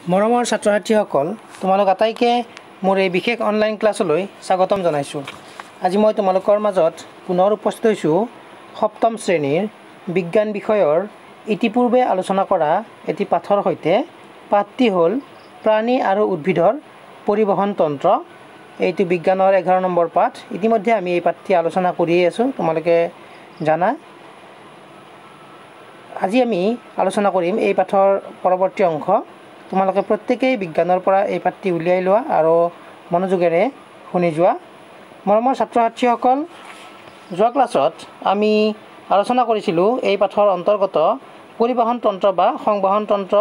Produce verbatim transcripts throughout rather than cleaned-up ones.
মৰমৰ ছাত্ৰ ছাত্ৰীসকল তোমালোক আটাইকে মোৰ এই বিশেষ অনলাইন ক্লাছলৈ স্বাগতম জনাইছো। আজি মই তোমালোকৰ মাজত পুনৰ উপস্থিত হৈছো সপ্তম শ্ৰেণীৰ বিজ্ঞান বিষয়ৰ ইতিপূৰ্বে আলোচনা কৰা এটি পাঠৰ সৈতে। পাঠটি হ'ল প্ৰাণী আৰু উদ্ভিদৰ পৰিবহণ তন্ত্ৰ। এইটো বিজ্ঞানৰ এঘাৰ নম্বৰ পাঠ। ইতিমধ্যে আমি এই পাঠটি আলোচনা কৰি আছো, তোমালোকে জানা। আজি আমি আলোচনা কৰিম এই পাঠৰ পৰৱৰ্তী অংশ। তোমালোকে প্ৰত্যেকেই বিজ্ঞানৰ পৰা এই পাঠটি উলিয়াই লোৱা আৰু মনোযোগেৰে শুনি যোৱা। মৰমৰ ছাত্ৰ ছাত্ৰীসকল, যোৱা ক্লাছত আমি আলোচনা কৰিছিলোঁ এই পাঠৰ অন্তৰ্গত পৰিবহণ তন্ত্ৰ বা সংবহন তন্ত্ৰ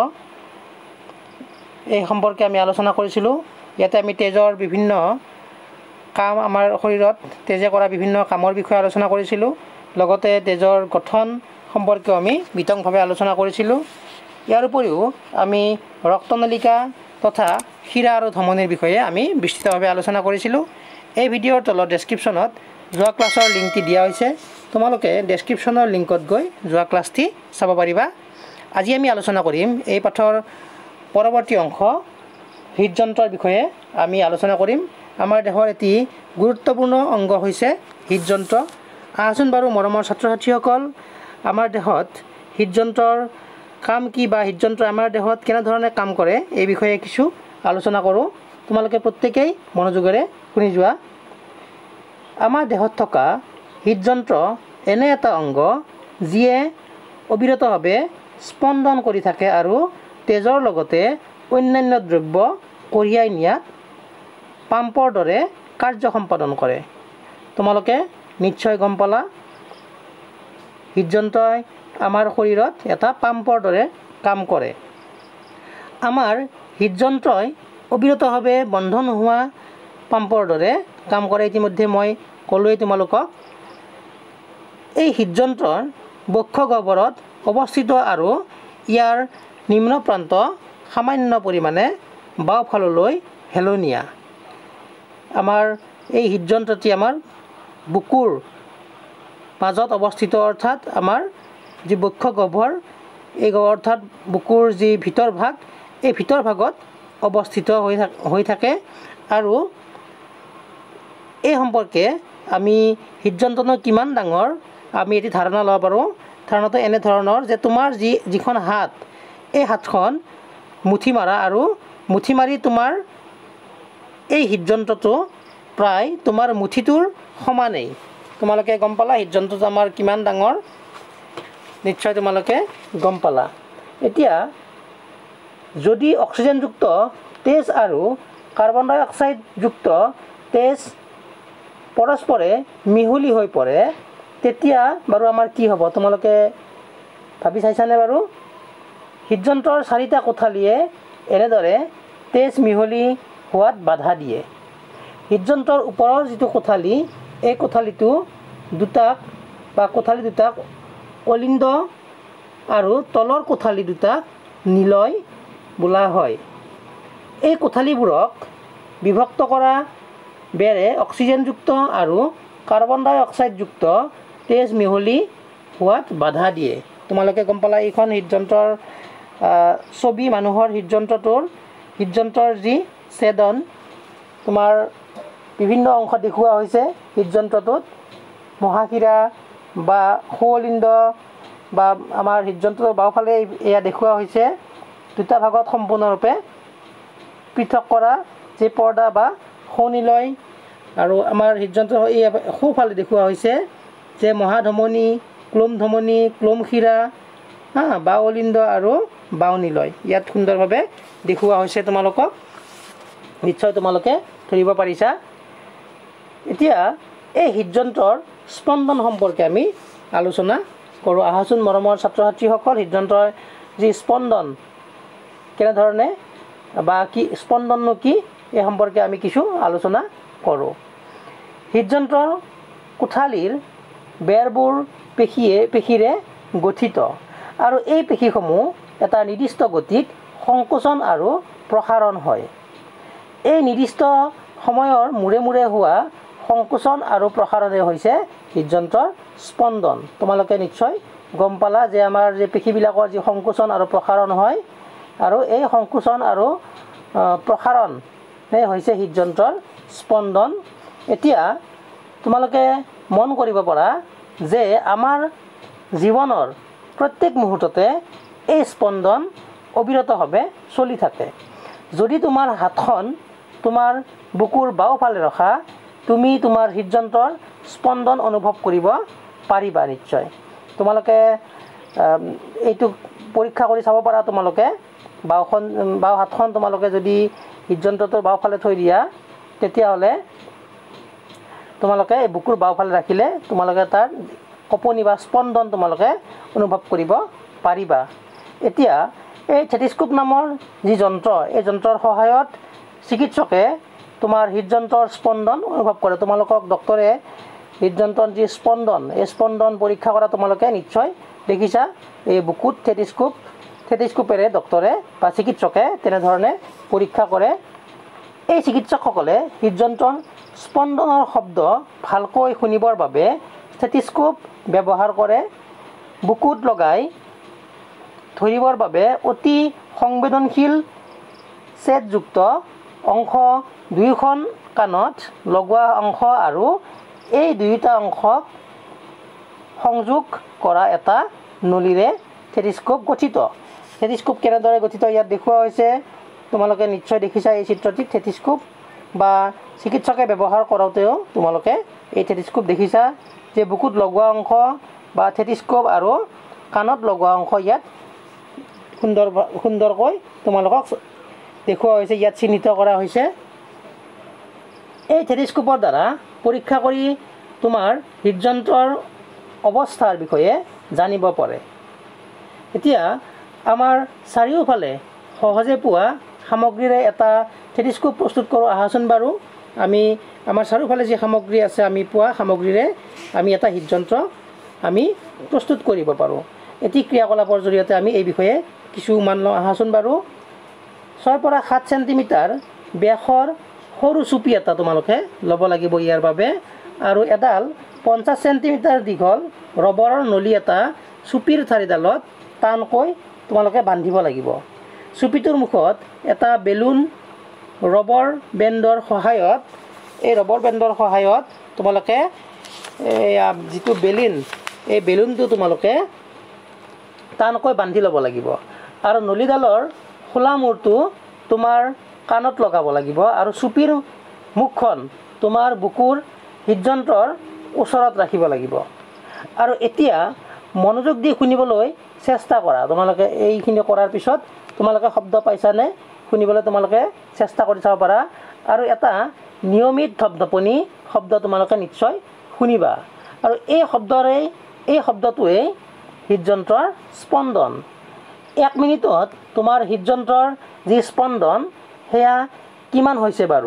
এই সম্পৰ্কে আমি আলোচনা কৰিছিলোঁ। ইয়াতে আমি তেজৰ বিভিন্ন কাম, আমাৰ শৰীৰত তেজে কৰা বিভিন্ন কামৰ বিষয়ে আলোচনা কৰিছিলোঁ। লগতে তেজৰ গঠন সম্পৰ্কেও আমি বিতংভাৱে আলোচনা কৰিছিলোঁ। ইয়াৰ উপৰিও আমি ৰক্তনলিকা তথা শিৰা আৰু ধমনীৰ বিষয়ে আমি বিস্তৃতভাৱে আলোচনা কৰিছিলোঁ। এই ভিডিঅ'ৰ তলত ডেছক্ৰিপশ্যনত যোৱা ক্লাছৰ লিংকটি দিয়া হৈছে। তোমালোকে ডেছক্ৰিপশ্যনৰ লিংকত গৈ যোৱা ক্লাছটি চাব পাৰিবা। আজি আমি আলোচনা কৰিম এই পাঠৰ পৰৱৰ্তী অংশ হৃদযন্ত্ৰৰ বিষয়ে আমি আলোচনা কৰিম। আমাৰ দেহৰ এটি গুৰুত্বপূৰ্ণ অংগ হৈছে হৃদযন্ত্ৰ। আহচোন বাৰু মৰমৰ ছাত্ৰ ছাত্ৰীসকল, আমাৰ দেহত হৃদযন্ত্ৰৰ কাম কি বা হৃদযন্ত্ৰই আমাৰ দেহত কেনেধৰণে কাম কৰে এই বিষয়ে কিছু আলোচনা কৰোঁ। তোমালোকে প্ৰত্যেকেই মনোযোগেৰে শুনি যোৱা। আমাৰ দেহত থকা হৃদযন্ত্ৰ এনে এটা অংগ যিয়ে অবিৰতভাৱে স্পন্দন কৰি থাকে আৰু তেজৰ লগতে অন্যান্য দ্ৰব্য কঢ়িয়াই নিয়াত পাম্পৰ দৰে কাৰ্য সম্পাদন কৰে। তোমালোকে নিশ্চয় গম পালা, হৃদযন্ত্ৰই আমাৰ শৰীৰত এটা পাম্পৰ দৰে কাম কৰে। আমাৰ হৃদযন্ত্ৰই অবিৰতভাৱে বন্ধ নোহোৱা পাম্পৰ দৰে কাম কৰে। ইতিমধ্যে মই ক'লোৱেই তোমালোকক। এই হৃদযন্ত্ৰৰ বক্ষ গহ্বৰত অৱস্থিত আৰু ইয়াৰ নিম্ন প্ৰান্ত সামান্য পৰিমাণে বাওঁফাললৈ হেলনীয়া। আমাৰ এই হৃদযন্ত্ৰটি আমাৰ বুকুৰ মাজত অৱস্থিত, অৰ্থাৎ আমাৰ যি বক্ষ গহ্বৰ, এই অৰ্থাৎ বুকুৰ যি ভিতৰ ভাগ, এই ভিতৰ ভাগত অৱস্থিত হৈ হৈ থাকে। আৰু এই সম্পৰ্কে আমি হৃদযন্ত্ৰনো কিমান ডাঙৰ আমি এটি ধাৰণা ল'ব পাৰোঁ। ধাৰণাটো এনেধৰণৰ যে তোমাৰ যি যিখন হাত, এই হাতখন মুঠি মাৰা আৰু মুঠি মাৰি তোমাৰ এই হৃদযন্ত্ৰটো প্ৰায় তোমাৰ মুঠিটোৰ সমানেই। তোমালোকে গম পালা হৃদযন্ত্ৰটো আমাৰ কিমান ডাঙৰ, নিশ্চয় তোমালোকে গম পালা। এতিয়া যদি অক্সিজেনযুক্ত তেজ আৰু কাৰ্বন ডাই অক্সাইডযুক্ত তেজ পৰস্পৰে মিহলি হৈ পৰে, তেতিয়া বাৰু আমাৰ কি হ'ব তোমালোকে ভাবি চাইছানে বাৰু? হৃদযন্ত্ৰৰ চাৰিটা কোঠালীয়ে এনেদৰে তেজ মিহলি হোৱাত বাধা দিয়ে। হৃদযন্ত্ৰৰ ওপৰৰ যিটো কোঠালী, এই কোঠালীটো দুটাক বা কোঠালী দুটাক অলিন্দ আৰু তলৰ কোঠালী দুটাক নিলয় বোলা হয়। এই কোঠালীবোৰক বিভক্ত কৰা বেৰে অক্সিজেনযুক্ত আৰু কাৰ্বন ডাই অক্সাইডযুক্ত তেজ মিহলি হোৱাত বাধা দিয়ে। তোমালোকে গম পালা এইখন হৃদযন্ত্ৰৰ ছবি, মানুহৰ হৃদযন্ত্ৰটোৰ হৃদযন্ত্ৰৰ যি ছেদন, তোমাৰ বিভিন্ন অংশ দেখুওৱা হৈছে হৃদযন্ত্ৰটোত। মহাশিৰা বা সোৱলিন্দ বা আমাৰ হৃদযন্ত্ৰৰ বাওঁফালে এয়া দেখুওৱা হৈছে দুটা ভাগত সম্পূৰ্ণৰূপে পৃথক কৰা যি পৰ্দা বা সোনিলয়। আৰু আমাৰ হৃদযন্ত্ৰ এই সোঁফালে দেখুওৱা হৈছে যে মহাধমনী, ক্লোম ধমনী, ক্লোম শিৰা, হা বাওঁলিন্দ আৰু বাওঁনিলয়। ইয়াত সুন্দৰভাৱে দেখুওৱা হৈছে তোমালোকক, নিশ্চয় তোমালোকে ধৰিব পাৰিছা। এতিয়া এই হৃদযন্ত্ৰৰ স্পন্দন সম্পৰ্কে আমি আলোচনা কৰোঁ। আহাচোন মৰমৰ ছাত্ৰ ছাত্ৰীসকল, হৃদযন্ত্ৰৰ যি স্পন্দন কেনেধৰণে বা কি স্পন্দননো কি এই সম্পৰ্কে আমি কিছু আলোচনা কৰোঁ। হৃদযন্ত্ৰৰ কোঠালীৰ বেৰবোৰ পেশীয়ে পেশীৰে গঠিত আৰু এই পেশীসমূহ এটা নিৰ্দিষ্ট গতিত সংকোচন আৰু প্ৰসাৰণ হয়। এই নিৰ্দিষ্ট সময়ৰ মূৰে মূৰে হোৱা সংকোচন আৰু প্ৰসাৰণে হৈছে হৃদযন্ত্ৰৰ স্পন্দন। তোমালোকে নিশ্চয় গম পালা যে আমাৰ যে পেশীবিলাকৰ যি সংকোচন আৰু প্ৰসাৰণ হয়, আৰু এই সংকোচন আৰু প্ৰসাৰণ এই হৈছে হৃদযন্ত্ৰৰ স্পন্দন। এতিয়া তোমালোকে মন কৰিব পাৰা যে আমাৰ জীৱনৰ প্ৰত্যেক মুহূৰ্ততে এই স্পন্দন অবিৰতভাৱে চলি থাকে। যদি তোমাৰ হাতখন তোমাৰ বুকুৰ বাওঁফালে ৰখা, তুমি তোমাৰ হৃদযন্ত্ৰৰ স্পন্দন অনুভৱ কৰিব পাৰিবা নিশ্চয়। তোমালোকে এইটো পৰীক্ষা কৰি চাব পাৰা। তোমালোকে বাওঁখন বাওঁ হাতখন তোমালোকে যদি হৃদযন্ত্ৰটোৰ বাওঁফালে থৈ দিয়া, তেতিয়াহ'লে তোমালোকে বুকুৰ বাওঁফালে ৰাখিলে তোমালোকে তাৰ কঁপনি বা স্পন্দন তোমালোকে অনুভৱ কৰিব পাৰিবা। এতিয়া এই ষ্টেথোস্কোপ নামৰ যি যন্ত্ৰ, এই যন্ত্ৰৰ সহায়ত চিকিৎসকে তোমাৰ হৃদযন্ত্ৰৰ স্পন্দন অনুভৱ কৰে। তোমালোকক ডক্তৰে হৃদযন্ত্ৰৰ যি স্পন্দন, এই স্পন্দন পৰীক্ষা কৰা তোমালোকে নিশ্চয় দেখিছা। এই বুকুত ষ্টেথোস্কোপ ষ্টেথোস্কোপেৰে ডক্তৰে বা চিকিৎসকে তেনেধৰণে পৰীক্ষা কৰে। এই চিকিৎসকসকলে হৃদযন্ত্ৰৰ স্পন্দনৰ শব্দ ভালকৈ শুনিবৰ বাবে ষ্টেথোস্কোপ ব্যৱহাৰ কৰে। বুকুত লগাই ধৰিবৰ বাবে অতি সংবেদনশীল ছেটযুক্ত অংশ দুয়োখন কাণত লগোৱা অংশ আৰু এই দুয়োটা অংশক সংযোগ কৰা এটা নলীৰে ষ্টেথোস্কোপ গঠিত। ষ্টেথোস্কোপ কেনেদৰে গঠিত ইয়াত দেখুওৱা হৈছে। তোমালোকে নিশ্চয় দেখিছা এই চিত্ৰটিত ষ্টেথোস্কোপ বা চিকিৎসকে ব্যৱহাৰ কৰোঁতেও তোমালোকে এই ষ্টেথোস্কোপ দেখিছা যে বুকুত লগোৱা অংশ বা ষ্টেথোস্কোপ আৰু কাণত লগোৱা অংশ ইয়াত সুন্দৰ সুন্দৰকৈ তোমালোকক দেখুওৱা হৈছে, ইয়াত চিহ্নিত কৰা হৈছে। এই ষ্টেথোস্কোপৰ দ্বাৰা পৰীক্ষা কৰি তোমাৰ হৃদযন্ত্ৰৰ অৱস্থাৰ বিষয়ে জানিব পাৰে। এতিয়া আমাৰ চাৰিওফালে সহজে পোৱা সামগ্ৰীৰে এটা ষ্টেথোস্কোপ প্ৰস্তুত কৰোঁ আহাচোন বাৰু। আমি আমাৰ চাৰিওফালে যি সামগ্ৰী আছে, আমি পোৱা সামগ্ৰীৰে আমি এটা হৃদযন্ত্ৰ আমি প্ৰস্তুত কৰিব পাৰোঁ। এটি ক্ৰিয়াকলাপৰ জৰিয়তে আমি এই বিষয়ে কিছুমান লওঁ আহাচোন বাৰু। ছয়ৰ পৰা সাত চেণ্টিমিটাৰ ব্যাসৰ সৰু চুপি এটা তোমালোকে ল'ব লাগিব ইয়াৰ বাবে, আৰু এডাল পঞ্চাছ চেণ্টিমিটাৰ দীঘল ৰবৰৰ নলী এটা চুপিৰ ঠাৰিডালত টানকৈ তোমালোকে বান্ধিব লাগিব। চুপিটোৰ মুখত এটা বেলুন ৰবৰ বেণ্ডৰ সহায়ত এই ৰবৰ বেণ্ডৰ সহায়ত তোমালোকে যিটো বেলুন, এই বেলুনটো তোমালোকে টানকৈ বান্ধি ল'ব লাগিব। আৰু নলীডালৰ খোলা মূৰটো তোমাৰ কাণত লগাব লাগিব আৰু চুপিৰ মুখখন তোমাৰ বুকুৰ হৃদযন্ত্ৰৰ ওচৰত ৰাখিব লাগিব। আৰু এতিয়া মনোযোগ দি শুনিবলৈ চেষ্টা কৰা। তোমালোকে এইখিনি কৰাৰ পিছত তোমালোকে শব্দ পাইছানে? শুনিবলৈ তোমালোকে চেষ্টা কৰি চাব পাৰা। আৰু এটা নিয়মিত ধপধপনি শব্দ তোমালোকে নিশ্চয় শুনিবা। আৰু এই শব্দৰে এই শব্দটোৱে হৃদযন্ত্ৰৰ স্পন্দন। এক মিনিটত তোমাৰ হৃদযন্ত্ৰৰ যি স্পন্দন সেয়া কিমান হৈছে বাৰু?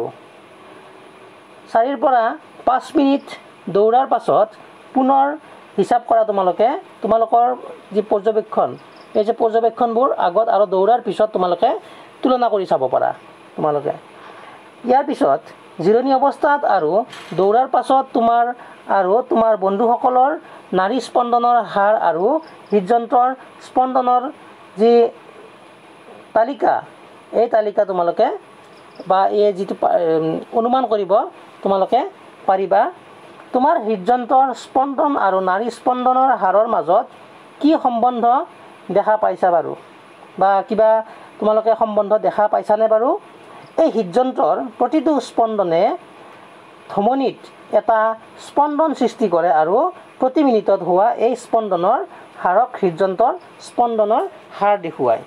চাৰিৰ পৰা পাঁচ মিনিট দৌৰাৰ পাছত পুনৰ হিচাপ কৰা তোমালোকে। তোমালোকৰ যি পৰ্যবেক্ষণ, এই যে পৰ্যবেক্ষণবোৰ আগত আৰু দৌৰাৰ পিছত তোমালোকে তুলনা কৰি চাব পাৰা তোমালোকে। ইয়াৰ পিছত জিৰণি অৱস্থাত আৰু দৌৰাৰ পাছত তোমাৰ আৰু তোমাৰ বন্ধুসকলৰ নাড়ী স্পন্দনৰ হাৰ আৰু হৃদযন্ত্ৰৰ স্পন্দনৰ যি তালিকা, এই তালিকা তোমালোকে বা এই যিটো অনুমান কৰিব তোমালোকে পাৰিবা। তোমাৰ হৃদযন্ত্ৰৰ স্পন্দন আৰু নাড়ী স্পন্দনৰ হাৰৰ মাজত কি সম্বন্ধ দেখা পাইছা বাৰু? বা কিবা তোমালোকে সম্বন্ধ দেখা পাইছানে বাৰু? এই হৃদযন্ত্ৰৰ প্ৰতিটো স্পন্দনে ধমনীত এটা স্পন্দন সৃষ্টি কৰে আৰু প্ৰতি মিনিটত হোৱা এই স্পন্দনৰ হাৰক হৃদযন্ত্ৰৰ স্পন্দনৰ হাৰ দেখুৱায়।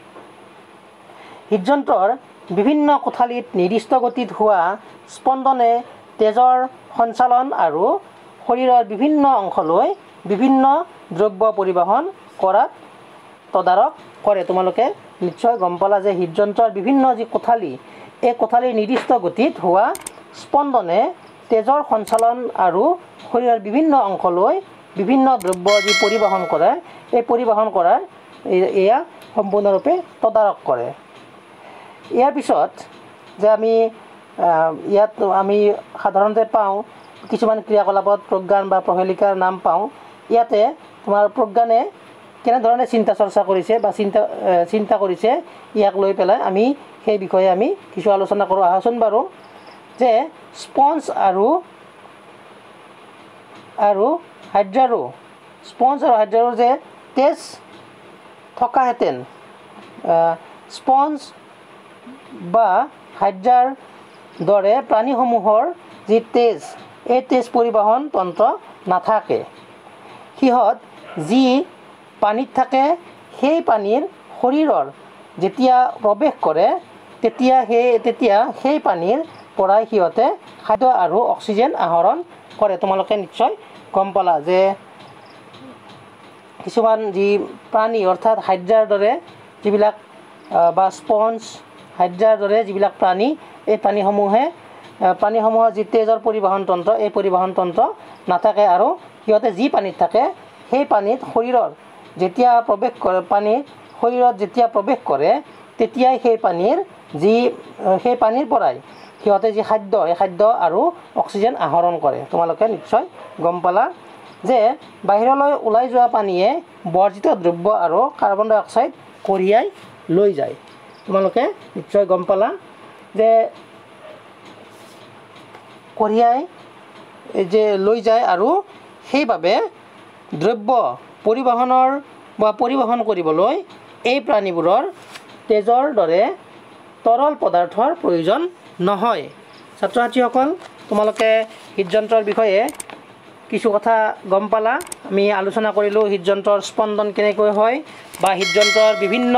হৃদযন্ত্ৰৰ বিভিন্ন কোঠালিত নিৰ্দিষ্ট গতিত হোৱা স্পন্দনে তেজৰ সঞ্চালন আৰু শৰীৰৰ বিভিন্ন অংশলৈ বিভিন্ন দ্ৰব্য পৰিবহণ কৰাত তদাৰক কৰে। তোমালোকে নিশ্চয় গম পালা যে হৃদযন্ত্ৰৰ বিভিন্ন যি কোঠালি, এই কোঠালিৰ নিৰ্দিষ্ট গতিত হোৱা স্পন্দনে তেজৰ সঞ্চালন আৰু শৰীৰৰ বিভিন্ন অংশলৈ বিভিন্ন দ্ৰব্য যি পৰিবহণ কৰে, এই পৰিবহণ কৰাৰ এয়া সম্পূৰ্ণৰূপে তদাৰক কৰে। ইয়াৰ পিছত যে আমি ইয়াত আমি সাধাৰণতে পাওঁ কিছুমান ক্ৰিয়াকলাপত প্ৰজ্ঞান বা প্ৰহেলিকাৰ নাম পাওঁ। ইয়াতে তোমাৰ প্ৰজ্ঞানে কেনেধৰণে চিন্তা চৰ্চা কৰিছে বা চিন্তা চিন্তা কৰিছে ইয়াক লৈ পেলাই আমি সেই বিষয়ে আমি কিছু আলোচনা কৰোঁ। আহাচোন বাৰু যে স্পঞ্জ আৰু আৰু হাইড্ৰাৰো স্পঞ্জ আৰু হাইড্ৰাৰো যে তেজ থকাহেঁতেন স্পঞ্জ বা হাইড্ৰাৰ দৰে প্ৰাণীসমূহৰ যি তেজ এই তেজ পৰিবহণ তন্ত্ৰ নাথাকে। সিহঁত যি পানীত থাকে সেই পানীৰ শৰীৰৰ যেতিয়া প্ৰৱেশ কৰে তেতিয়া সেই তেতিয়া সেই পানীৰ পৰাই সিহঁতে খাদ্য আৰু অক্সিজেন আহৰণ কৰে। তোমালোকে নিশ্চয় গম পালা যে কিছুমান যি প্ৰাণী অৰ্থাৎ হাইড্ৰাৰ দৰে যিবিলাক বা স্পঞ্জ হাইড্ৰাৰ দৰে যিবিলাক প্ৰাণী এই প্ৰাণীসমূহে প্ৰাণীসমূহৰ যি তেজৰ পৰিবহণ তন্ত্ৰ এই পৰিবহণ তন্ত্ৰ নাথাকে আৰু সিহঁতে যি পানীত থাকে সেই পানীত শৰীৰৰ যেতিয়া প্ৰৱেশ কৰে পানী শৰীৰত যেতিয়া প্ৰৱেশ কৰে তেতিয়াই সেই পানীৰ যি সেই পানীৰ পৰাই সিহঁতে যি খাদ্য এই খাদ্য আৰু অক্সিজেন আহৰণ কৰে। তোমালোকে নিশ্চয় গম পালা যে বাহিৰলৈ ওলাই যোৱা পানীয়ে বৰ্জিত দ্ৰব্য আৰু কাৰ্বন ডাই অক্সাইড কঢ়িয়াই লৈ যায়। তোমালোকে নিশ্চয় গম পালা যে কঢ়িয়াই যে লৈ যায় আৰু সেইবাবে দ্ৰব্য পৰিবহণৰ বা পৰিবহণ কৰিবলৈ এই প্ৰাণীবোৰৰ তেজৰ দৰে তৰল পদাৰ্থৰ প্ৰয়োজন নহয়। ছাত্ৰ ছাত্ৰীসকল তোমালোকে হৃদযন্ত্ৰৰ বিষয়ে কিছু কথা গম পালা। আমি আলোচনা কৰিলোঁ হৃদযন্ত্ৰৰ স্পন্দন কেনেকৈ হয় বা হৃদযন্ত্ৰৰ বিভিন্ন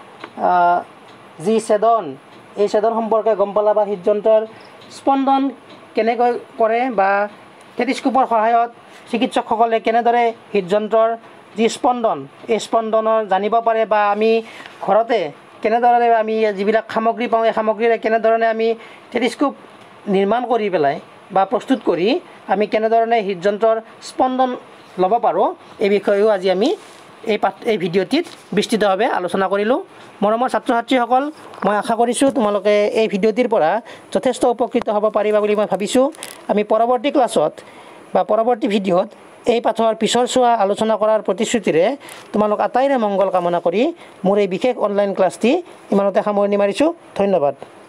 যি ছেদন এই ছেদন সম্পৰ্কে গম পালা বা হৃদযন্ত্ৰৰ স্পন্দন কেনেকৈ কৰে বা টেলিস্কোপৰ সহায়ত চিকিৎসকসকলে কেনেদৰে হৃদযন্ত্ৰৰ যি স্পন্দন এই স্পন্দনৰ জানিব পাৰে বা আমি ঘৰতে কেনেদৰে আমি যিবিলাক সামগ্ৰী পাওঁ এই সামগ্ৰীৰে কেনেধৰণে আমি টেলিস্কোপ নিৰ্মাণ কৰি পেলাই বা প্ৰস্তুত কৰি আমি কেনেধৰণে হৃদযন্ত্ৰৰ স্পন্দন ল'ব পাৰোঁ এই বিষয়েও আজি আমি এই পাঠ এই ভিডিঅ'টিত বিস্তৃতভাৱে আলোচনা কৰিলোঁ। মৰমৰ ছাত্ৰ ছাত্ৰীসকল মই আশা কৰিছোঁ তোমালোকে এই ভিডিঅ'টিৰ পৰা যথেষ্ট উপকৃত হ'ব পাৰিবা বুলি মই ভাবিছোঁ। আমি পৰৱৰ্তী ক্লাছত বা পৰৱৰ্তী ভিডিঅ'ত এই পাঠৰ পিছৰ চোৱা আলোচনা কৰাৰ প্ৰতিশ্ৰুতিৰে তোমালোক আটাইৰে মংগল কামনা কৰি মোৰ এই বিশেষ অনলাইন ক্লাছটি ইমানতে সামৰণি মাৰিছোঁ। ধন্যবাদ।